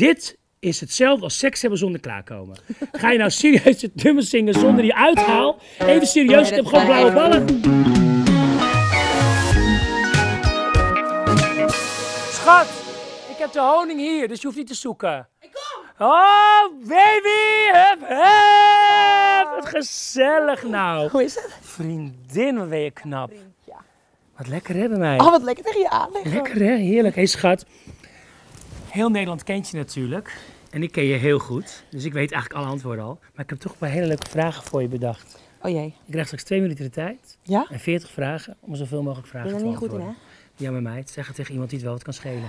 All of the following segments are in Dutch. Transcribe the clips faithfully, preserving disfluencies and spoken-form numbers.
Dit is hetzelfde als seks hebben zonder klaarkomen. Ga je nou serieus het nummer zingen zonder die uithaal? Even serieus, ik heb gewoon blauwe ballen. Schat, ik heb de honing hier, dus je hoeft niet te zoeken. Ik kom! Oh, baby! Hup, hup! Wat gezellig nou. Hoe is het? Vriendin, wat ben je knap. Vriendje. Wat lekker hè bij mij. Oh, wat lekker tegen je aanleggen. Lekker hè, heerlijk. Hé hey, schat. Heel Nederland kent je natuurlijk. En ik ken je heel goed. Dus ik weet eigenlijk alle antwoorden al. Maar ik heb toch een paar hele leuke vragen voor je bedacht. Oh jee. Ik krijg straks twee minuten de tijd. Ja? En veertig vragen om zoveel mogelijk vragen Ben je te er niet goed in, beantwoorden. hè? Ja, maar meid. Zeg het tegen iemand die het wel wat kan schelen.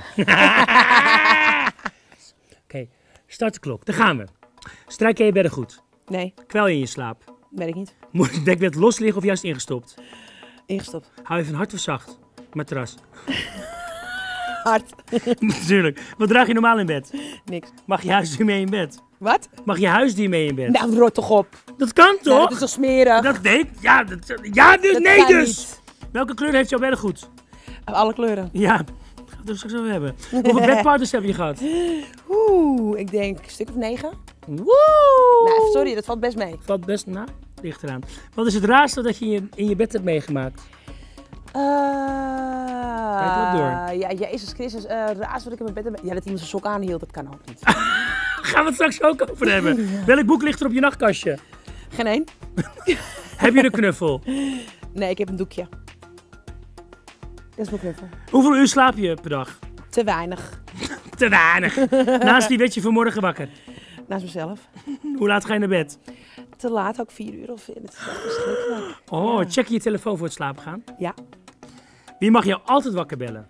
Oké, okay, start de klok. Daar gaan we. Strijk je je bedden goed. Nee, Kwel je in je slaap. weet ik niet. Moet het dekbed los liggen of juist ingestopt? Ingestopt. Hou je van hard of zacht? Matras. Hard. Natuurlijk. Wat draag je normaal in bed? Niks. Mag je huisdier mee in bed? Wat? Mag je huisdier mee in bed? Nou, rot toch op. Dat kan toch? Nou, dat is toch smerig? Dat nee. Ja, dat, ja dus Dat nee kan dus. niet. Welke kleur heeft jouw beddengoed? Alle kleuren. Ja, dat gaan we het straks over hebben. Hoeveel bedpartners heb je gehad? Oeh, ik denk een stuk of negen. Woe! Nou, sorry, dat valt best mee. Valt best na. Ligt eraan. Wat is het raarste dat je in je, in je bed hebt meegemaakt? Uh, Kijk wat door. Ja, Jezus Christus, uh, raars wat ik in mijn bed heb. Ja, dat iemand zijn sok aanhield, dat kan ook niet. Gaan we het straks ook over hebben. Ja. Welk boek ligt er op je nachtkastje? Geen één? Heb je een knuffel? Nee, ik heb een doekje. Dat is mijn knuffel. Hoeveel uur slaap je per dag? Te weinig. Te weinig. Naast wie werd je vanmorgen wakker? Naast mezelf. Hoe laat ga je naar bed? Te laat, ook vier uur of vier. Het is echt verschrikkelijk. Oh, Ja. check je je telefoon voor het slapen gaan? Ja. Wie mag jou altijd wakker bellen?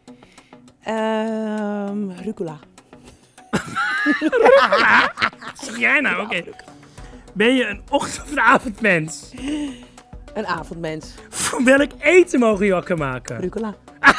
Um, rucola. Wat zeg jij nou? Oké. Okay. Ben je een ochtend- of een avondmens? Een avondmens. Voor welk eten mogen je wakker maken? Rucola.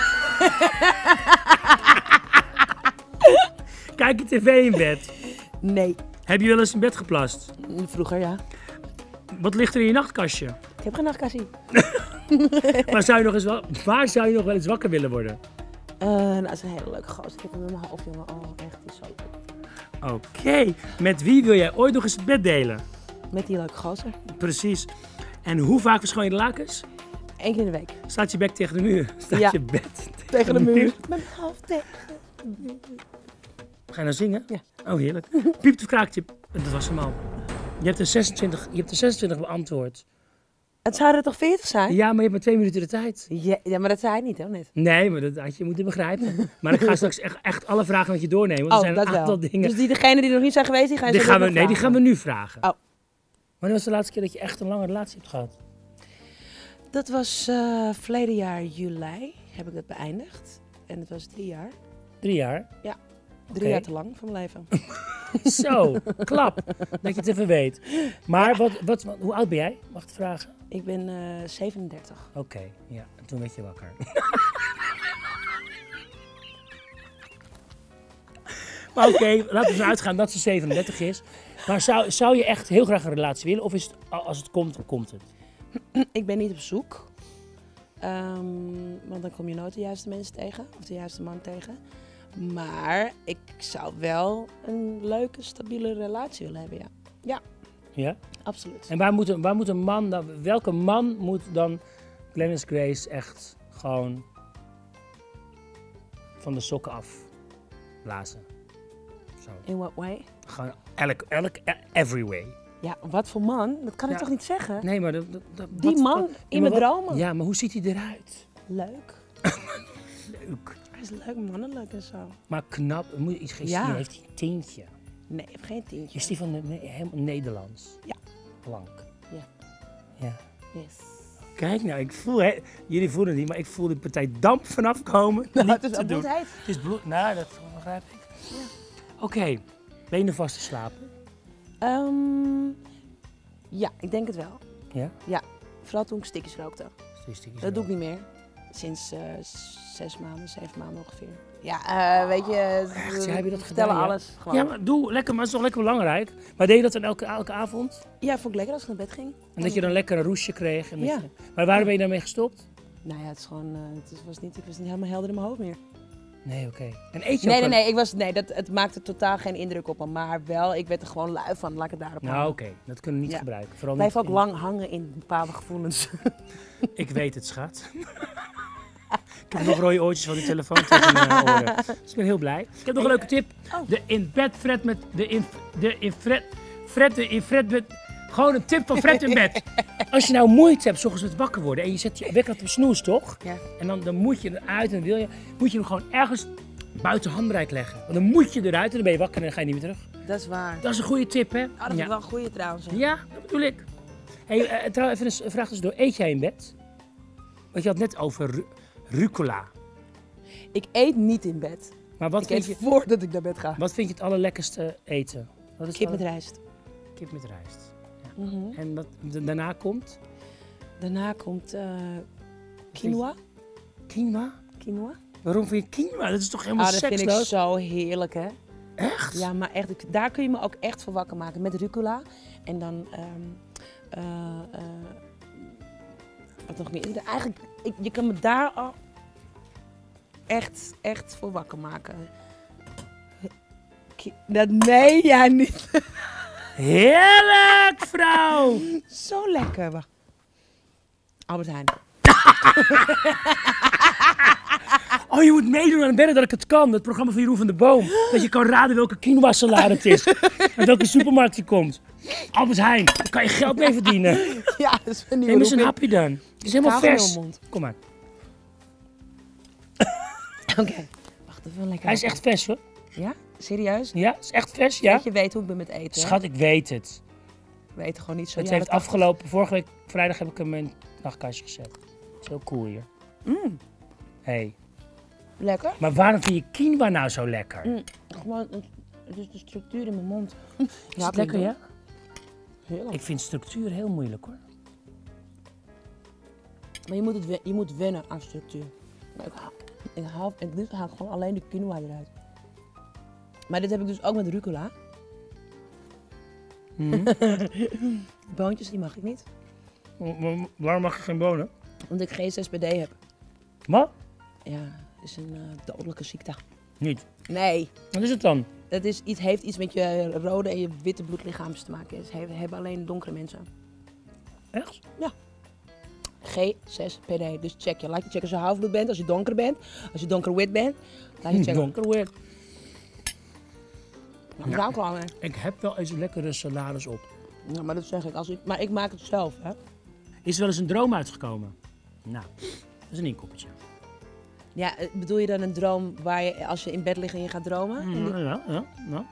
Kijk je tv in bed? Nee. Heb je wel eens in bed geplast? Vroeger ja. Wat ligt er in je nachtkastje? Ik heb geen nachtkassie. Maar zou je nog eens wel, waar zou je nog wel eens wakker willen worden? Uh, nou, dat is een hele leuke gozer. Ik heb hem in mijn hoofd, jongen. Oh, echt, die is zo leuk. Oké. Okay. Met wie wil jij ooit nog eens het bed delen? Met die leuke gozer. Precies. En hoe vaak verschoon je de lakens? Eén keer in de week. Staat je bek tegen de muur? Staat Ja. je bed tegen, Tegen de muur. Met mijn hoofd tegen de muur. Ga je nou zingen? Ja. Oh, heerlijk. Piept of kraakt je? Dat was hem al. Je hebt er zesentwintig, je hebt er zesentwintig beantwoord. Het zouden er toch veertig zijn? Ja, maar je hebt maar twee minuten de tijd. Ja, ja, maar dat zei hij niet, hè, net. Nee, maar dat had je moeten begrijpen. Maar ik ga straks echt, echt alle vragen met je doornemen. Want Oh, er zijn dat een aantal wel. dingen. Dus die degene die nog niet zijn geweest, die gaan, Die zo gaan we, nog nee, die vragen. gaan we nu vragen. Oh. Wanneer was de laatste keer dat je echt een lange relatie hebt gehad? Dat was uh, verleden jaar juli, heb ik dat beëindigd. En dat was drie jaar. Drie jaar? Ja. Drie Oké. jaar te lang van mijn leven. Zo, klap. Dat je het even weet. Maar wat, wat, wat, hoe oud ben jij? Mag ik het vragen? Ik ben uh, zevenendertig. Oké, okay, ja. En toen werd je wakker. Maar oké, okay, laten we ervan uitgaan dat ze zevenendertig is. Maar zou, zou je echt heel graag een relatie willen? Of is het, als het komt, dan komt het? Ik ben niet op zoek. Um, want dan kom je nooit de juiste mensen tegen. Of de juiste man tegen. Maar ik zou wel een leuke, stabiele relatie willen hebben, ja. Ja. Ja? Absoluut. En waar moet een, waar moet een man, dan, welke man moet dan Glennis Grace echt gewoon van de sokken af blazen? Zo. In what way? Gewoon elk, elk, every way. Ja, wat voor man? Dat kan ik Ja. toch niet zeggen? Nee, maar dat, dat, dat, Die wat, man wat, in ja, mijn maar wat- dromen. Ja, maar hoe ziet hij eruit? Leuk. Leuk. Hij is leuk, mannelijk en zo. Maar knap, moet je iets geen Ja. zien, heeft hij een tintje. Nee, ik heb geen tientje. Is die van de, nee, helemaal Nederlands? Ja. Blank. Ja. Ja. Yes. Kijk nou, ik voel, hè, jullie voelen het niet, maar ik voel de partij damp vanaf komen. Nou, Niet het is te al doen. bloedheet. Het is bloed, nou dat begrijp ik. Ja. Oké, okay. Ben je nu vast te slapen? Um, ja, ik denk het wel. Ja? Ja, vooral toen ik stikjes rookte. Stikjes Dat doe ik wel. niet meer. Sinds uh, zes maanden, zeven maanden ongeveer. Ja, uh, weet je, Echt? Ja, heb je dat vertellen gedaan, ja? alles. Gewoon. Ja, maar doe lekker, maar het is toch lekker belangrijk. Maar deed je dat dan elke, elke avond? Ja, vond ik lekker als ik naar bed ging. En dat je dan lekker een roesje kreeg? En dat Ja. je- maar waarom ben je daarmee gestopt? Nou ja, het is gewoon, uh, het was niet, ik was niet helemaal helder in mijn hoofd meer. Nee, oké. Okay. En eet je Nee, ook nee, wel... nee. Ik was, nee dat, het maakte totaal geen indruk op me. Maar wel, ik werd er gewoon lui van. Laat ik het daarop Nou, houden. oké. Okay. Dat kunnen we niet Ja. gebruiken. Vooral Blijf niet ook in... lang hangen in bepaalde gevoelens. Ik weet het, schat. Ik heb nog rode oortjes van die telefoon tegen mijn oren. Dus ik ben heel blij. Ik heb nog een leuke tip. Oh. De in bed Fred met de in de in Fred Fred de in Fred met gewoon een tip van Fred in bed. Als je nou moeite hebt, 's ochtends met wakker worden en je zet je wekker op snoes, toch? Ja. En dan, dan moet je eruit en wil je, moet je hem gewoon ergens buiten handbereik leggen. Want dan moet je eruit en dan ben je wakker en dan ga je niet meer terug. Dat is waar. Dat is een goede tip, hè? Oh, dat vind ik wel een goeie trouwens. hè. Ja, dat bedoel ik. Hey, uh, trouwens, even een vraag tussendoor. Eet jij in bed? Want je had net over ru rucola. Ik eet niet in bed. Maar wat Ik vind, eet je, voordat ik naar bed ga. wat vind je het allerlekkerste eten? Wat is Kip het met rijst. aller- Kip met rijst. Mhm. En wat da- daarna komt? Daarna komt uh, quinoa. Quinoa? Quinoa. Waarom vind je quinoa? Dat is toch helemaal Ah, dat vind ik seksloos? zo heerlijk, hè? Echt? Ja, maar echt, ik- daar kun je me ook echt voor wakker maken. Met rucola. En dan... ehm eh, eh, wat nog meer? Eigenlijk, ik, je kan me daar al echt, echt voor wakker maken. Ki- Dat, nee, ja niet. Heerlijk, vrouw! Zo lekker. Wacht. Albert Heijn. Oh, je moet meedoen aan Bedden dat ik het kan. Het programma van Jeroen van de Boom. Dat je kan raden welke quinoa salade het is. En welke supermarkt die komt. Albert Heijn, daar kan je geld mee verdienen. Ja, dat is een nieuwe Neem eens een roeping. hapje dan. Het is helemaal Kagel in vers. mijn mond. Kom maar. Oké. Wacht even, lekker. Hij is echt vers, hoor. Ja? Serieus? Ja, is echt vers, ja. Dat je weet hoe ik ben met eten. hè? Schat, ik weet het. We eten gewoon niet zo. Het jaren heeft tachtig. afgelopen, vorige week vrijdag heb ik hem in het nachtkastje gezet. Dat is heel cool hier. Mm, Hey. lekker. Maar waarom vind je quinoa nou zo lekker? Mm, gewoon, het het is de structuur in mijn mond. Is het lekker, ja? Heerlijk. Ik vind structuur heel moeilijk, hoor. Maar je moet, het, wen- je moet wennen aan structuur. Maar ik hou, ik hou, en dit haal ik gewoon alleen de quinoa eruit. Maar dit heb ik dus ook met rucola. Mhm. Boontjes, die mag ik niet. Wa- Waarom mag je geen bonen? Omdat ik G zes P D heb. Wat? Ja, dat is een uh, dodelijke ziekte. Niet. Nee. Wat is het dan? Dat is, iets, heeft iets met je rode en je witte bloedlichaams te maken. Het he- hebben alleen donkere mensen. Echt? G zes P D. Dus check je. Laat je checken als je halfbloed bent, als je donker bent, als je donkerwit bent. Laat je checken. Donker weer. Nou, daar ook al mee. Ik heb wel eens lekkere salades op. Ja, maar dat zeg ik. Als ik. Maar ik maak het zelf, hè. Is er wel eens een droom uitgekomen? Nou, dat is een inkoppertje. Ja, eh, bedoel je dan een droom waar je, als je in bed ligt en je gaat dromen? Ja, ja, ja, ja.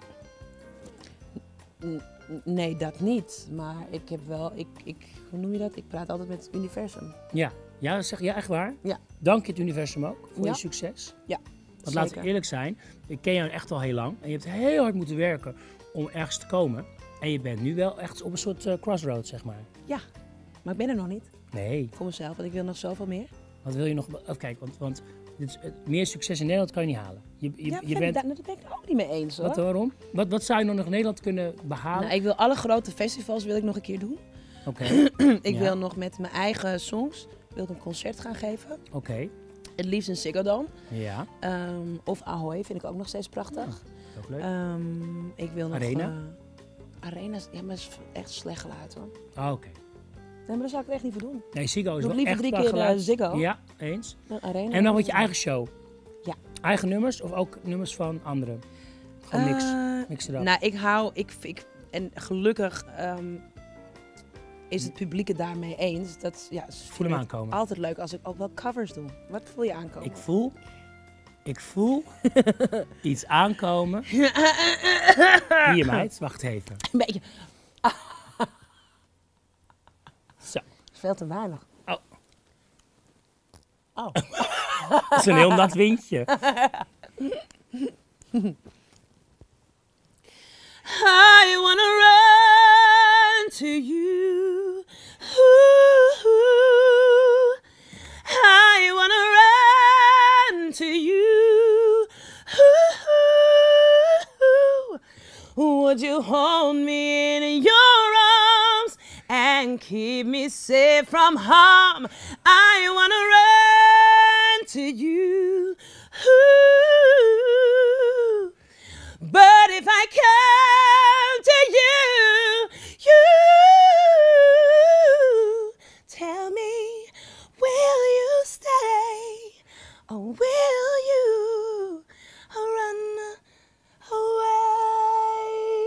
N- Nee, dat niet. Maar ik heb wel, ik, ik, hoe noem je dat? Ik praat altijd met het universum. Ja, ja, dat zeg je echt waar. Ja. Dank je het universum ook voor Ja. je succes. Ja, Want laten we zeker. eerlijk zijn, ik ken jou echt al heel lang. En je hebt heel hard moeten werken om ergens te komen. En je bent nu wel echt op een soort uh, crossroad, zeg maar. Ja, maar ik ben er nog niet. Nee, Voor mezelf, want ik wil nog zoveel meer. wat wil je nog? Oh, kijk, want, want dit is, uh, meer succes in Nederland kan je niet halen. Je, je, ja, je vind bent... ik, daar, daar ben ik het ook niet mee eens, hoor. Wat, waarom? Wat, wat zou je nog in Nederland kunnen behalen? Nou, ik wil alle grote festivals wil ik nog een keer doen. Oké, Ik Ja. wil nog met mijn eigen songs wil ik een concert gaan geven. oké. Het liefst in Ziggo Dome. Ja, Ehm, of Ahoy vind ik ook nog steeds prachtig. ook leuk. Ehm, ik wil nog... Arena? eh, Arena, is- ja, maar is echt slecht geluid, hoor. Ah, oké. Nee, maar daar zou ik er echt niet voor doen. Nee, Ziggo is Doe wel liever echt drie qua keer, geluid. eh, Ziggo. Ja, eens. Een Arena. En dan wat je eigen show. Ja. Eigen nummers of ook nummers van anderen? Gewoon niks. Eh, Niks erop. Nou, ik hou... Ik, ik, en gelukkig ehm, is het publiek het daarmee eens. Dat, ja, ze Voel vinden hem het aankomen. altijd leuk als ik ook wel covers doe. Wat voel je aankomen? Ik voel... Ik voel iets aankomen. Hier, meid. Wacht even. Een beetje... Zo. is veel te weinig. Oh. Oh. Dat is een heel nat windje. I wanna run to you. Ooh, I wanna run to you. Ooh, would you hold me in your arms and keep me safe from harm? I wanna run to you. Ooh, I come to you, you tell me, will you stay or will you run away?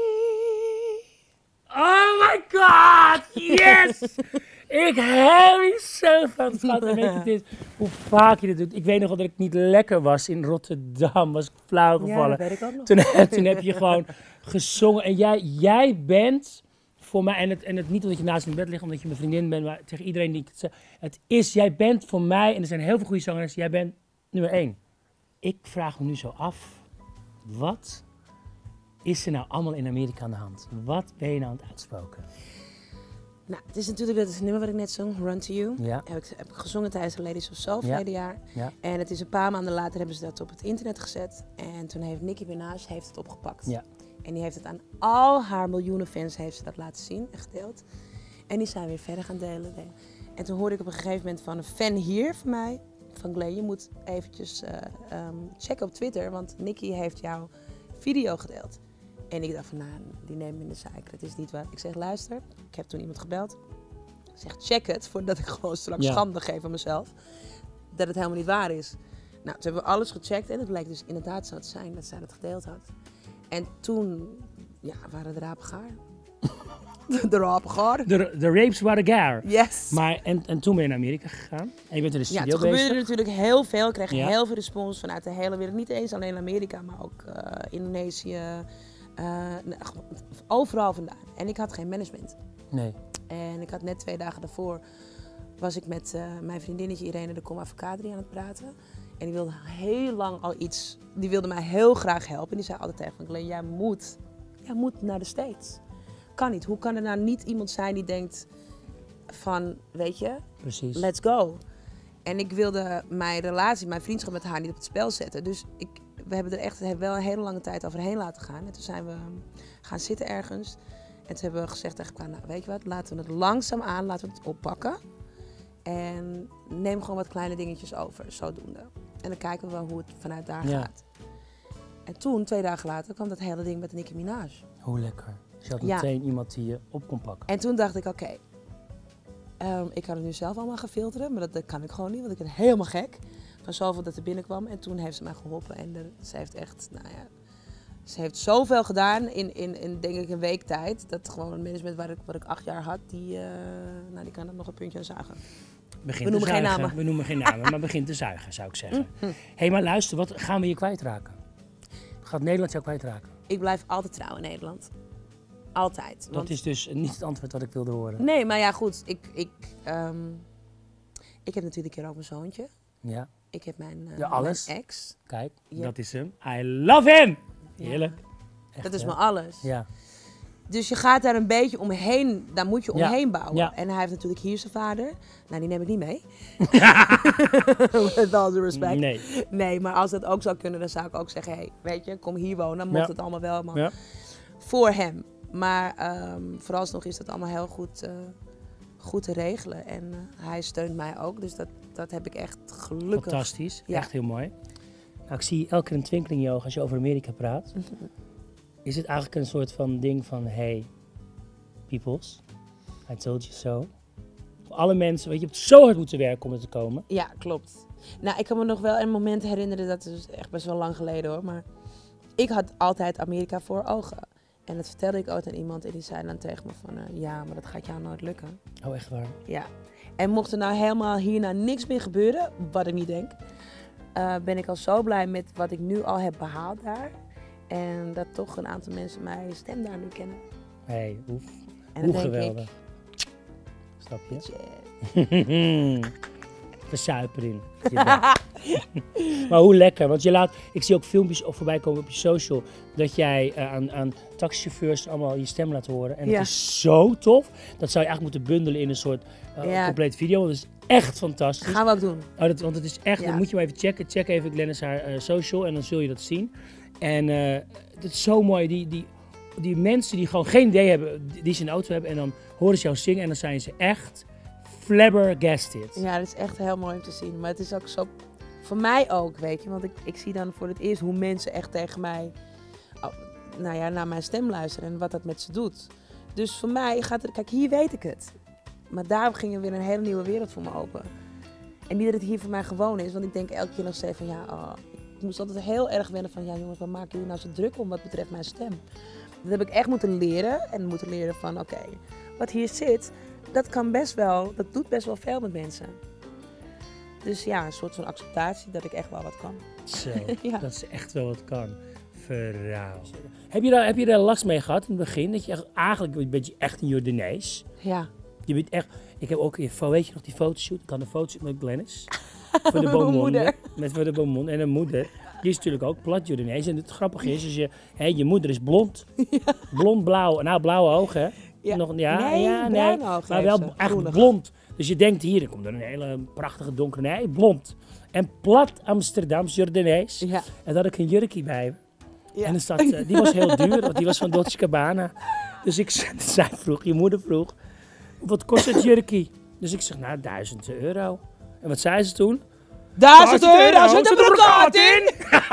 Oh my god, yes! Ik hou hier zo van, schat. En weet je dit, hoe vaak je dit doet. Ik weet nog wel dat ik niet lekker was in Rotterdam. Was ik flauw gevallen. Ja, dat weet ik ook nog. Toen, toen heb je gewoon gezongen. En jij, jij bent voor mij, en het, en het niet omdat je naast me in bed ligt, omdat je mijn vriendin bent, maar tegen iedereen die ik het zeg. Het is, jij bent voor mij, en er zijn heel veel goede zangers, jij bent nummer één. Ik vraag me nu zo af, wat is er nou allemaal in Amerika aan de hand? Wat ben je nou aan het uitspoken? Nou, het is natuurlijk dat is het nummer wat ik net zong, Run to You. Ja. Heb ik, heb ik gezongen tijdens de Ladies of Soul Ja. verleden jaar. Ja. En het is een paar maanden later hebben ze dat op het internet gezet. En toen heeft Nicki Minaj heeft het opgepakt. Ja. En die heeft het aan al haar miljoenen fans heeft ze dat laten zien en gedeeld. En die zijn weer verder gaan delen. En toen hoorde ik op een gegeven moment van een fan hier van mij, van Glenn, je moet eventjes uh, um, checken op Twitter, want Nicki heeft jouw video gedeeld. En ik dacht van, nou, die nemen me in de zeiker. Het is niet waar. Ik zeg, luister, ik heb toen iemand gebeld. Ik zeg, check het, voordat ik gewoon straks Ja. schande geef aan mezelf. Dat het helemaal niet waar is. Nou, toen hebben we alles gecheckt en het bleek dus inderdaad zo te zijn dat zij dat gedeeld had. En toen, ja, waren de rapen gaar. de rapen gaar. De, de rapes waren gaar. Yes. Maar, en, en toen ben je naar Amerika gegaan. En je bent in de Ja, studio toen bezig. gebeurde er natuurlijk heel veel. Ik kreeg Ja. heel veel respons vanuit de hele wereld. Niet eens alleen Amerika, maar ook uh, Indonesië. Uh, nou, overal vandaan. En ik had geen management. Nee. En ik had net twee dagen daarvoor, was ik met uh, mijn vriendinnetje Irene de Com Avocadri aan het praten. En die wilde heel lang al iets, die wilde mij heel graag helpen. En die zei altijd tegen me, Glenn, jij moet, jij moet naar de States. Kan niet. Hoe kan er nou niet iemand zijn die denkt van, weet je, Precies. let's go. En ik wilde mijn relatie, mijn vriendschap met haar niet op het spel zetten. Dus ik, we hebben er echt wel een hele lange tijd overheen laten gaan. En toen zijn we gaan zitten ergens. En toen hebben we gezegd tegen elkaar, nou weet je wat, laten we het langzaam aan, laten we het oppakken. En neem gewoon wat kleine dingetjes over, zodoende. En dan kijken we wel hoe het vanuit daar Ja. gaat. En toen, twee dagen later, kwam dat hele ding met Nicki Minaj. Hoe lekker. Dus je had Ja. meteen iemand die je op kon pakken. En toen dacht ik, oké, okay, um, ik kan het nu zelf allemaal gaan filteren, maar dat, dat kan ik gewoon niet, want ik ben helemaal gek van zoveel dat er binnenkwam. En toen heeft ze mij geholpen en de, ze heeft echt, nou ja, ze heeft zoveel gedaan in, in, in denk ik een week tijd, dat gewoon een management waar ik, wat ik acht jaar had, die, uh, nou, die kan er nog een puntje aan zagen. Begint We noemen te geen zuigen. namen. We noemen geen namen, maar begint te zuigen, zou ik zeggen. Hé, hey, maar luister, wat gaan we je kwijtraken? Gaat Nederland jou kwijtraken? Ik blijf altijd trouw in Nederland. Altijd. Dat Want... is dus niet het antwoord wat ik wilde horen. Nee, maar ja goed, ik, ik, um, ik heb natuurlijk hier ook mijn zoontje. Ja, Ik heb mijn, uh, ja alles. mijn ex. Kijk, Ja. dat is hem. I love him! Heerlijk. Echt, Dat is hè? mijn alles. Ja. Dus je gaat daar een beetje omheen, daar moet je Ja. omheen bouwen. Ja. En hij heeft natuurlijk hier zijn vader. Nou, die neem ik niet mee. Met all due respect. Nee. Nee, maar als dat ook zou kunnen, dan zou ik ook zeggen, hey, weet je, kom hier wonen. Mocht Ja. het allemaal wel, maar Ja. voor hem. Maar um, vooralsnog is dat allemaal heel goed, uh, goed te regelen. En uh, hij steunt mij ook, dus dat, dat heb ik echt gelukkig. Fantastisch. Ja. Echt heel mooi. Nou, ik zie elke keer een twinkeling in je ogen als je over Amerika praat. Is het eigenlijk een soort van ding van, hey, peoples, I told you so. Voor alle mensen, weet je, je hebt zo hard moeten werken om er te komen. Ja, klopt. Nou, ik kan me nog wel een moment herinneren, dat is echt best wel lang geleden hoor, maar ik had altijd Amerika voor ogen. En dat vertelde ik ooit aan iemand en die zei dan tegen me van, uh, ja, maar dat gaat jou nooit lukken. Oh, echt waar? Ja. En mocht er nou helemaal hierna niks meer gebeuren, wat ik niet denk, uh, ben ik al zo blij met wat ik nu al heb behaald daar. En dat toch een aantal mensen mijn stem daar nu kennen. Hé, hey, oef. En Hoe dan denk geweldig. Snap je? ik, yeah. Versuiper in. Maar hoe lekker, want je laat, ik zie ook filmpjes voorbij komen op je social, dat jij uh, aan, aan taxichauffeurs allemaal je stem laat horen. En Ja. het is zo tof, dat zou je eigenlijk moeten bundelen in een soort uh, Ja. complete video, want het is echt fantastisch. Gaan we ook doen. Oh, dat, want het is echt, Ja. dan moet je maar even checken. Check even Glennis haar uh, social en dan zul je dat zien. En uh, het is zo mooi, die, die, die mensen die gewoon geen idee hebben, die, die ze in de auto hebben en dan horen ze jou zingen en dan zijn ze echt flabbergasted. Ja, dat is echt heel mooi om te zien. Maar het is ook zo, voor mij ook, weet je. Want ik, ik zie dan voor het eerst hoe mensen echt tegen mij, oh, nou ja, naar mijn stem luisteren en wat dat met ze doet. Dus voor mij gaat het... Kijk, hier weet ik het. Maar daar ging er weer een hele nieuwe wereld voor me open. En niet dat het hier voor mij gewoon is, want ik denk elke keer nog steeds van ja, oh, ik moest altijd heel erg wennen van ja jongens, wat maken jullie nou zo druk om wat betreft mijn stem? Dat heb ik echt moeten leren en moeten leren van oké, okay, wat hier zit, dat kan best wel, dat doet best wel veel met mensen. Dus ja, een soort van acceptatie dat ik echt wel wat kan. Zo, ja. Dat ze echt wel wat kan. Vrouw. Heb je daar, heb je daar last mee gehad in het begin? Dat je echt, eigenlijk een beetje echt een Jordanees. Ja. Je bent echt, ik heb ook, weet je nog die fotoshoot? Ik had een fotoshoot met Glennis. Voor de Beaumonde. Met voor de Beaumonde. En een moeder. Die is natuurlijk ook plat Jordanees. En het grappige is, is je, hè, je moeder is blond. Ja. Blond, blauw. Nou, blauwe ogen. Hè? Ja. Nog, ja, nee, ja, nee. Maar wel echt blond. Dus je denkt hier, er komt er een hele prachtige donkere, nee, blond. En plat Amsterdams Jordanees. Ja. En daar had ik een jurkje bij me. Ja. En dan zat, uh, die was heel duur, want die was van Dolce Gabbana. Dus ik zij vroeg, je moeder vroeg, wat kost het jurkje? Dus ik zeg, nou, duizend euro. En wat zei ze toen? Duizend euro, zit er brokaat in!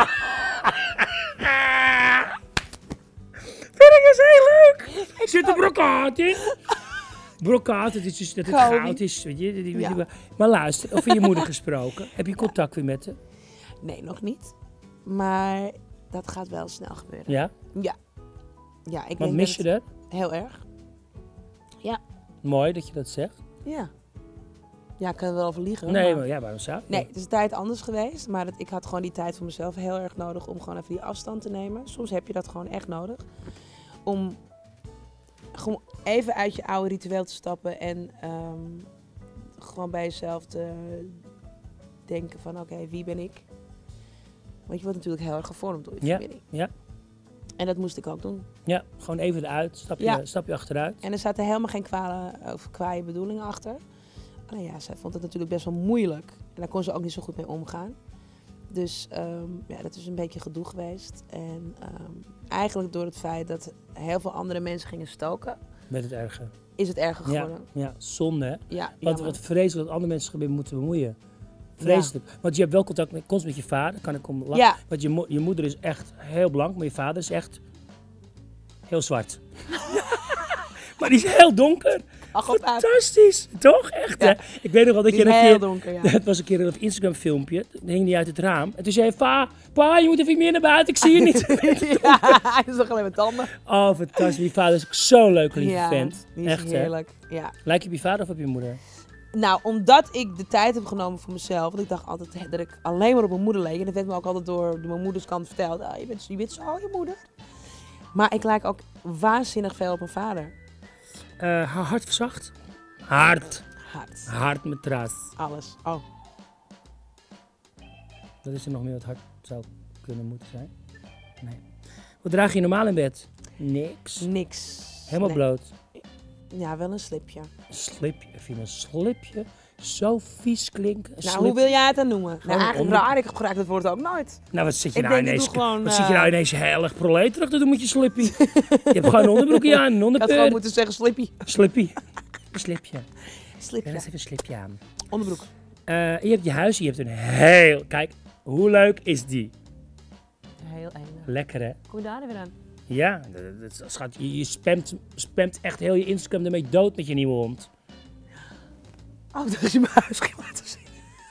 Vind ik eens heel leuk! Ik zit er brokaat in! Brokaat, dat is dus dat het goud is, weet je. Die, die, ja. Maar luister, over je moeder gesproken. Heb je contact weer met haar? Nee, nog niet. Maar dat gaat wel snel gebeuren. Ja? Ja. Ja, ik Want mis je dat? Heel erg. Ja. Mooi dat je dat zegt. Ja. Ja, ik kan er wel over liegen. Nee, maar, maar ja, waarom zou je? Nee, het is een tijd anders geweest. Maar dat, ik had gewoon die tijd voor mezelf heel erg nodig om gewoon even die afstand te nemen. Soms heb je dat gewoon echt nodig. Om gewoon even uit je oude ritueel te stappen en um, gewoon bij jezelf te denken van oké, okay, wie ben ik? Want je wordt natuurlijk heel erg gevormd door je ja, familie. Ja. En dat moest ik ook doen. Ja, gewoon even eruit, stap je, ja. stap je achteruit. En er zaten helemaal geen kwalen of kwaaie bedoelingen achter. Nou ja, zij vond het natuurlijk best wel moeilijk. En daar kon ze ook niet zo goed mee omgaan. Dus um, ja, dat is een beetje gedoe geweest. En um, eigenlijk door het feit dat heel veel andere mensen gingen stoken. Met het erger. Is het erger geworden. Ja, ja zonde hè. Ja, wat, wat vreselijk dat andere mensen zich weer moeten bemoeien. Vreselijk. Ja. Want je hebt wel contact met, constant met je vader. Kan ik om lachen. Ja. Want je, mo je moeder is echt heel blank, maar je vader is echt heel zwart. Maar die is heel donker. Ach, fantastisch, toch? Echt, ja. Hè? Ik weet nog wel dat die je een heel keer... donker, ja. Het was een keer een Instagram filmpje. Dan hing die uit het raam. En toen zei hij, pa, pa, je moet even meer naar buiten. Ik zie je niet. Ja, hij is toch alleen met tanden. Oh, fantastisch. Die vader is ook zo'n leuke lieve ja, vent. Die is echt, heerlijk. Ja. Lijk je op je vader of op je moeder? Nou, omdat ik de tijd heb genomen voor mezelf. Want ik dacht altijd dat ik alleen maar op mijn moeder leek. En dat werd me ook altijd door mijn moeders kant verteld. Oh, je, bent, je bent zo je moeder. Maar ik lijk ook waanzinnig veel op mijn vader. Uh, hard of zacht? Hard. Hard. Hard matras. Alles. Oh. Dat is er nog meer wat hard zou kunnen moeten zijn. Nee. Wat draag je normaal in bed? Niks. Niks. Helemaal nee. bloot? Ja, wel een slipje. Een slipje? Ik vind een slipje zo vies klinken. Nou, slip... hoe wil jij het dan noemen? Nou, eigenlijk onder... raar. Ik gebruik het woord ook nooit. Nou, wat zit je ik nou denk, ineens... Gewoon, wat uh... zit je nou ineens heel erg proleterig te doen met je slippie? Je hebt gewoon een onderbroekje aan, een onderpeur. Ik had gewoon moeten zeggen slippie. Slippie. Een slipje. Slipje. Ja, laat even een slipje aan. Onderbroek. Uh, je hebt je huis, je hebt een heel... Kijk, hoe leuk is die? Heel enig. Lekker, hè? Kom je daar weer aan? Ja, dat, dat schat, je, je spamt, spamt echt heel je Instagram ermee dood met je nieuwe hond. Oh, dat is je mijn huis ging laten zien.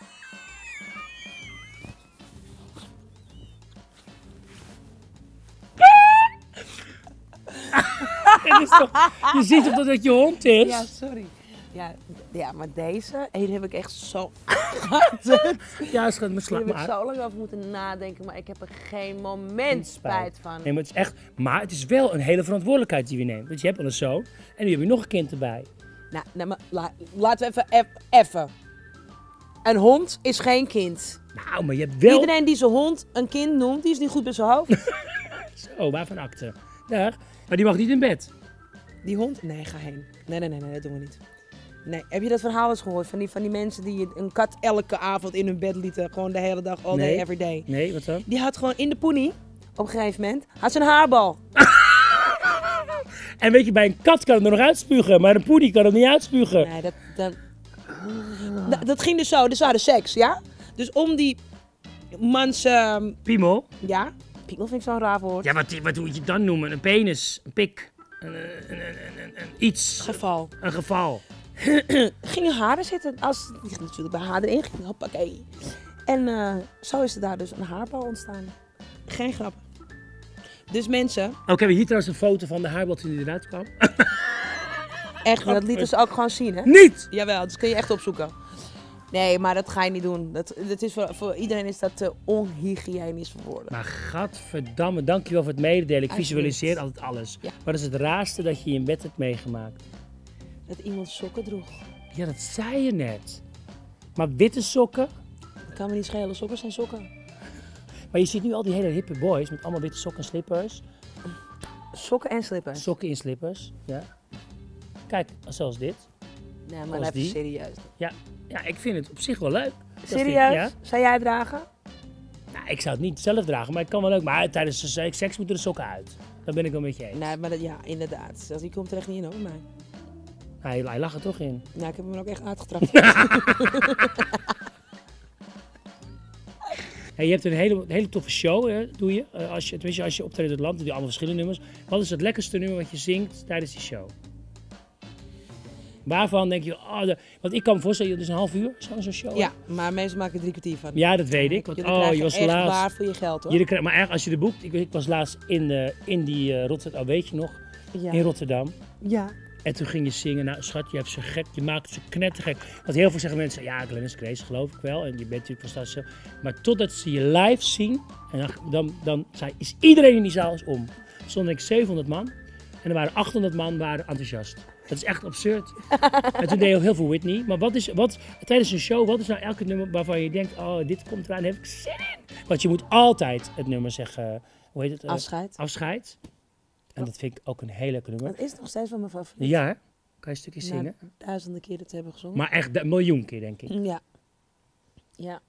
Het is toch, je ziet toch dat het je hond is? Ja, sorry. Ja, ja, maar deze, hier heb ik echt zo gehad. Ja, schat, maar slag maar. Hier heb ik zo lang over moeten nadenken, maar ik heb er geen moment spijt van. Nee, maar het is echt, maar het is wel een hele verantwoordelijkheid die we nemen. Want je hebt al een zoon en nu heb je nog een kind erbij. Nou, nou maar la, laten we even, even. Een hond is geen kind. Nou, maar je hebt wel... Iedereen die zijn hond een kind noemt, die is niet goed bij zijn hoofd. Zo, waarvan akte? Dag. Maar die mag niet in bed. Die hond? Nee, ga heen. Nee, nee, nee, nee, dat doen we niet. Nee, heb je dat verhaal eens gehoord van die, van die mensen die een kat elke avond in hun bed lieten? Gewoon de hele dag, all nee. day, every day. Nee, wat dan? Die had gewoon in de poenie, op een gegeven moment, had ze een haarbal. En weet je, bij een kat kan het er nog uitspugen, maar een poenie kan het niet uitspugen. Nee, dat, dat, dat, dat ging dus zo, dus ze hadden seks, ja? Dus om die mans... Um, Piemel? Ja, Piemel vind ik zo'n raar woord. Ja, wat, wat moet je dan noemen? Een penis, een pik, een, een, een, een, een, een iets. Geval. Een geval. Gingen haren zitten. Als, die ging natuurlijk bij haar erin. Ging, hoppakee. En uh, zo is er daar dus een haarbal ontstaan. Geen grap. Dus mensen... Ook hebben we hier trouwens een foto van de haarbal toen die eruit kwam. Echt, dat lieten ze ook gewoon zien, hè? Niet! Jawel, dat kun je echt opzoeken. Nee, maar dat ga je niet doen. Dat, dat is voor, voor iedereen is dat te onhygiënisch voor woorden. Maar gadverdamme, dankjewel voor het mededelen. Ik visualiseer altijd alles. Ja. Wat is het raarste dat je in bed hebt meegemaakt? Dat iemand sokken droeg. Ja, dat zei je net. Maar witte sokken? Dat kan me niet schelen, sokken zijn sokken. Maar je ziet nu al die hele hippe boys met allemaal witte sokken en slippers. Sokken en slippers? Sokken in slippers, ja. Kijk, zoals dit. Nee, maar Als even die. serieus. Ja, ja, ik vind het op zich wel leuk. Dat vind ik, Serieus? ja. Zou jij het dragen? Nou, ik zou het niet zelf dragen, maar ik kan wel leuk. Maar tijdens de seks moeten de sokken uit. Daar ben ik wel met je eens. Nee, maar dat, ja, inderdaad. Dat- Die komt er echt niet in hoor, bij mij. Hij, hij lag er toch in. Nou, ik heb hem er ook echt uitgetrapt. Ja, je hebt een hele, hele toffe show, hè, doe je. Uh, als je. Tenminste, als je optreedt in het land, doe je allemaal verschillende nummers. Wat is het lekkerste nummer wat je zingt tijdens die show? Waarvan denk je, oh, de, want ik kan me voorstellen, het is een half uur, zo'n zo show. Ja, maar mensen maken er drie kwartier van. Ja, dat weet ik. Want, Jullie oh, krijgen je was echt laatst. waar voor je geld hoor. Jullie krijgen, maar eigenlijk als je de boekt, ik, ik was laatst in, uh, in die uh, Rotterdam, oh, weet je nog, Ja. in Rotterdam. Ja. En toen ging je zingen, nou schat, je hebt ze gek, je maakt ze knettergek. Want heel veel zeggen mensen, ja, Glenn is crazy, geloof ik wel. En je bent natuurlijk fantastisch. Maar totdat ze je live zien, en dan, dan, dan zijn, is iedereen in die zaal is om. Er stonden ik zevenhonderd man en er waren achthonderd man waren enthousiast. Dat is echt absurd. En toen deed je ook heel veel Whitney. Maar wat is, wat, tijdens een show, wat is nou elke nummer waarvan je denkt, oh, dit komt eraan, daar heb ik zin in. Want je moet altijd het nummer zeggen, hoe heet het? Uh, Afscheid. Afscheid. En dat vind ik ook een heel lekker nummer. Dat is nog steeds wel mijn favoriet. Ja, hè? Kan je een stukje Na zingen? duizenden keer dat hebben gezongen. Maar echt een miljoen keer, denk ik. Ja. Ja.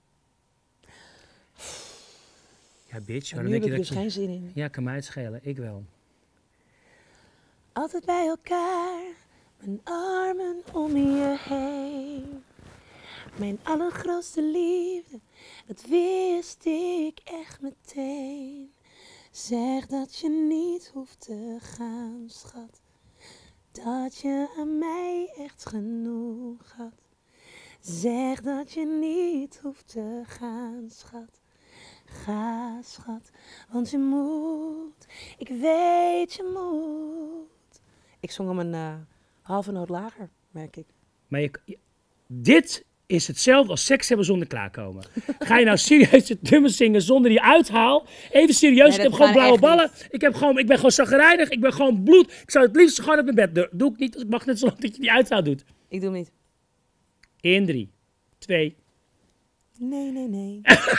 Ja, bitch. En Waarom nu denk heb je ik dat dus je... geen zin in. Ja, kan mij het schelen. Ik wel. Altijd bij elkaar, mijn armen om je heen. Mijn allergrootste liefde, dat wist ik echt meteen. Zeg dat je niet hoeft te gaan, schat. Dat je aan mij echt genoeg had. Zeg dat je niet hoeft te gaan, schat. Ga, schat, want je moet. Ik weet je moet. Ik zong hem een uh, halve noot lager, merk ik. Maar je, je- dit is hetzelfde als seks hebben zonder klaarkomen. Ga je nou serieus het nummer zingen zonder die uithaal? Even serieus, Nee, ik heb dat gewoon kan blauwe echt ballen. Ik, heb gewoon, ik ben gewoon chagrijnig, ik ben gewoon bloed. Ik zou het liefst gewoon op mijn bed doen. Doe ik niet, het mag net zo lang dat je die uithaal doet. Ik doe hem niet. In drie, twee. Nee, nee, nee.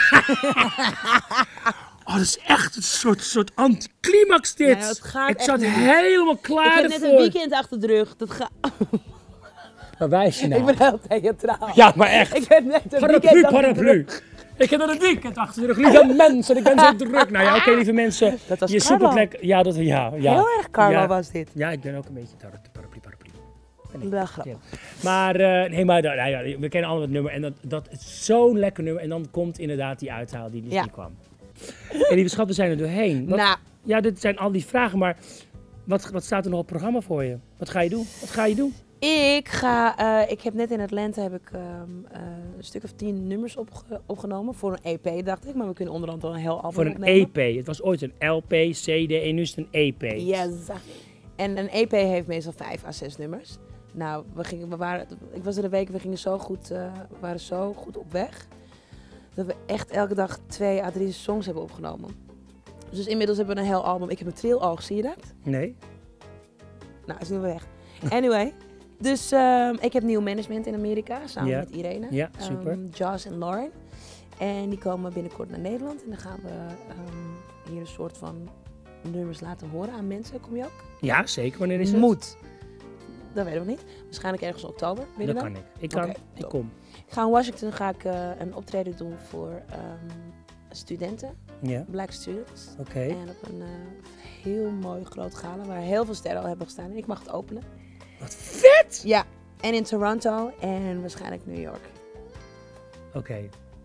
Oh, dat is echt een soort, soort anticlimax dit. Ja, het gaat ik echt zat niet. helemaal Ik klaar heb net een ervoor. weekend achter de rug. Dat ga... Waar wijs je nou? Ik ben heel theatraal. Ja, maar echt. Ik heb net een Paraplu, weekend achter de paraplu. rug. Ik heb er een weekend achter de rug. Lieve mensen, ik ben zo druk. Nou ja, oké, lieve mensen. Dat was je Carlo. zoekt het lekker. Ja, dat, ja, ja. Heel erg Carlo ja. was dit. Ja, ik ben ook een beetje tar- paraplu, paraplu. Ben ik. Wel grappig. Ja. Maar, uh, nee, maar nou ja, we kennen allemaal het nummer. En dat, dat is zo'n lekker nummer. En dan komt inderdaad die uithaal die dus Ja. niet kwam. En lieve schat, we zijn er doorheen. Wat, Nou, Ja, dit zijn al die vragen, maar wat, wat staat er nog op het programma voor je? Wat ga je doen? Wat ga je doen? ik ga... eh, ik heb net in Atlanta heb ik, um, uh, een stuk of tien nummers opge opgenomen. Voor een E P, dacht ik. Maar we kunnen onderhand wel een heel album Voor een opnemen. E P. Het was ooit een L P, C D en nu is het een E P. Yes. En een E P heeft meestal vijf à zes nummers. Nou, we gingen, we waren, ik was er een week, we gingen zo goed, uh, we waren zo goed op weg. Dat we echt elke dag twee à drie songs hebben opgenomen. Dus inmiddels hebben we een heel album. Ik heb een triloog, zie je dat? Nee? Nou, is nu weer weg. Anyway. Dus um, ik heb nieuw management in Amerika, samen Ja. met Irene. Ja, super. Um, Josh en Lauren. En die komen binnenkort naar Nederland. En dan gaan we um, hier een soort van nummers laten horen aan mensen. Kom je ook? Ja, zeker. Wanneer is het? Moet. Dat weet ik nog niet. Waarschijnlijk ergens in oktober. Weet je Dat dat? kan ik. Ik kan. Oké, ik top. kom. Ik ga in Washington ga ik, uh, een optreden doen voor um, studenten. Ja, Black students. oké. En op een uh, heel mooi groot gala waar heel veel sterren al hebben gestaan. En ik mag het openen. Wat vet! Ja. En in Toronto en waarschijnlijk New York. Oké.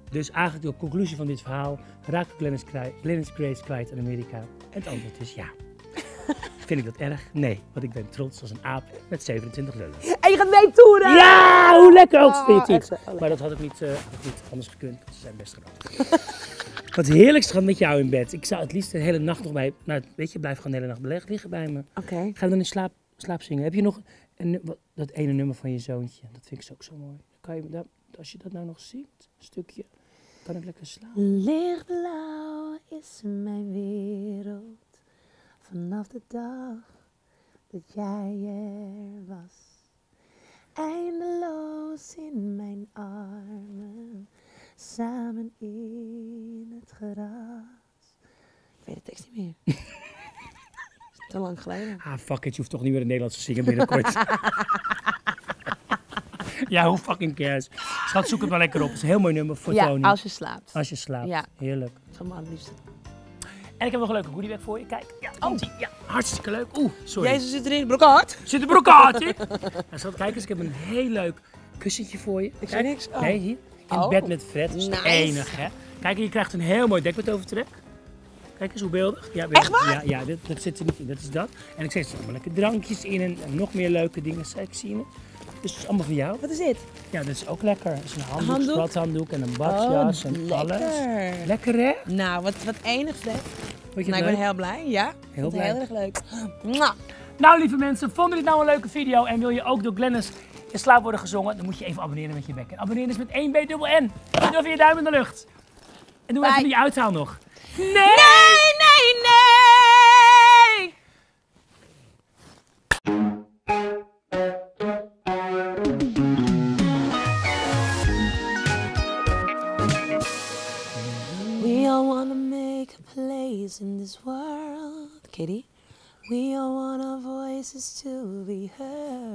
Dus eigenlijk de conclusie van dit verhaal, raak ik Glennis, Glennis Grace kwijt in Amerika? En het antwoord is ja. Vind ik dat erg? Nee, want ik ben trots als een aap met zevenentwintig lullen. En je gaat meetoeren! Ja, hoe lekker ook, vind je het Oh, niet? Maar dat had ik niet, uh, had ik niet anders gekund, want ze zijn best gedaan. Wat heerlijk schat met jou in bed. Ik zou het liefst de hele nacht nog bij, nou weet je, blijf gewoon de hele nacht belegd liggen bij me. Oké. Okay. Ga je dan in slaap, slaap zingen? Heb je nog een, wat, dat ene nummer van je zoontje? Dat vind ik ook zo mooi. Kan je, dat, als je dat nou nog zingt, een stukje, kan ik lekker slapen. Lichtblauw is mijn wereld. Vanaf de dag dat jij er was, eindeloos in mijn armen, samen in het gras. Ik weet de tekst niet meer. Te lang geleden. Ah, fuck it, je hoeft toch niet meer het Nederlands te zingen binnenkort. Ja, hoe fucking cares. Schat, zoek het maar lekker op. Het is een heel mooi nummer voor ja, Tony. als je slaapt. Als je slaapt. Ja. Heerlijk. Dat is allemaal het liefste. En ik heb nog een leuke goodiebag voor je. Kijk, ja, komt ie. Ja, hartstikke leuk. Oeh, sorry. Jezus zit erin, brokaat. Zit een brokaatje? Nou, kijk eens, ik heb een heel leuk kussentje voor je. Ik zie niks. Oh. Nee, hier. In oh. bed met Fred. Dat is nice. enig, hè. Kijk, je krijgt een heel mooi dekbed overtrek. Kijk eens hoe beeldig. Ja, echt waar? Ja, ja dit, dat zit er niet in. Dat is dat. En ik zeg, er allemaal lekker drankjes in en, en nog meer leuke dingen. Ik zie het. Dus het is allemaal voor jou. Wat is dit? Ja, dat is ook lekker. Het is een handdoek, handdoek? spathanddoek en een badjas oh, en lekker. alles. Lekker, hè? Nou, wat, wat enig, Fred. Vond je Nou, ik leuk? ben heel blij, ja. Heel blij. Heel erg leuk. Mwah. Nou, lieve mensen, vonden jullie dit nou een leuke video en wil je ook door Glennis in slaap worden gezongen, dan moet je even abonneren met je bek. En abonneren is met één B dubbel N. En doe even je duim in de lucht. En doe Bye. even die uithaal nog. Nee! Nee, nee, nee! We all wanna make a place in this world, Kitty. We all want our voices to be heard.